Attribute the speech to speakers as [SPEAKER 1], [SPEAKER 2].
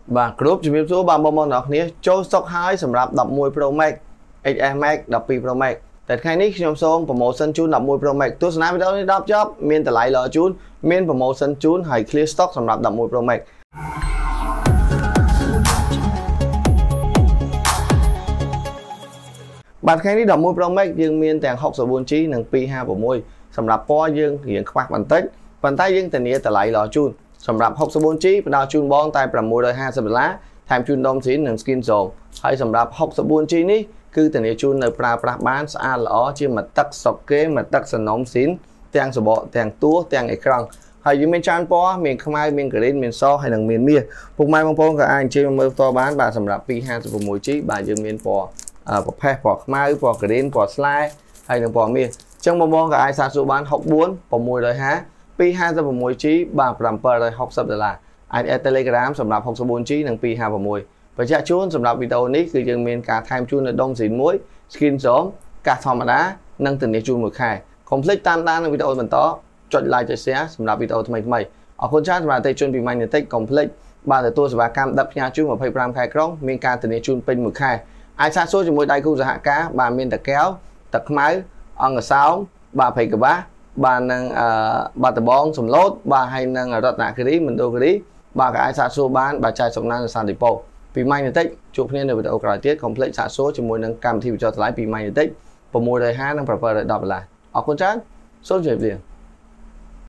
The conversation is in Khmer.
[SPEAKER 1] và group chỉ biết số 3 món đó này cho stock high สำหรับ11 Pro Max XS Max 12 Pro Max แต่ครั้งนี้ខ្ញុំសូម promotion ជូន11 Pro Max ទស្សនាវីដេអូនេះ10ចប់មានតម្លៃល្អជូនមាន promotion ជូនហើយ clear stock សម្រាប់11 Pro Max បាទថ្ងៃនេះ11 Pro Max យើងមានទាំង 64G និង 256 សម្រាប់ពណ៌យើងរៀងខ្វះបន្តិចប៉ុន្តែយើងធានាតម្លៃល្អជូនសម្រាប់ 64G ផ្ដល់ជូនបងតែ$650ថែមជូនដុំស៊ីននិង skin zone ហើយសម្រាប់ 64G នេះគឺធានាជូននៅប្រើប្រាស់បានស្អាតល្អជាមួយទឹកសុកគេមួយទឹកសនំស៊ីនទាំងសបកទាំងតួទាំងអេក្រង់ហើយយើងមានច្រើនពណ៌មានខ្មៅមាន green មានសហើយនឹងមានមាសពុកម៉ែបងប្អូនក៏អាចអញ្ជើញមកមើលផ្ទាល់បានបាទសម្រាប់ 256G បាទយើងមានពណ៌ប្រភេទពណ៌ខ្មៅពណ៌ green ពណ៌ស្លែហើយនឹងពណ៌មាសអញ្ចឹងបងក៏អាចសាកសួរបាន64 650 256G បាទ$760អាច add Telegram សម្រាប់ 64G និង 256បញ្ជាក់ជូនសម្រាប់វីដេអូនេះគឺយើងមានការថែមជូននៅដុំស៊ីនមួយ skin zone កាសធម្មតានិងធានាជូនមួយខែកុំភ្លេចតាមដាននៅវីដេអូបន្តចុច like ចុច share សម្រាប់វីដេអូថ្មីៗអរគុណច្រើនសម្រាប់អតិថិជនពី Magnetic កុំភ្លេចបាទទទួលសេវាកម្មដឹកផ្ញើជូន25ខែក្រុងមានការធានាជូនពេញមួយខែអាចសាកសួរជាមួយដៃគូសហការបាទមានតាកែវទឹកខ្មៅអង្គសោមបាទភ័យកបាសបាទនឹងបាត់ដបងសំឡូតបាទហើយនឹងរតនគិរីមណ្ឌលគិរីបាទក៏អាចសាកសួរបានបាទចែកសំណាងនៅសន្តិពោពី Magnetic ជួបគ្នានៅវីដេអូក្រោយទៀតកុំភ្លេចសាកសួរជាមួយនឹងកម្មវិធីបញ្ចុះតម្លៃពី Magnetic $650និង$710អរគុណច្រើនសូមជម្រាបលា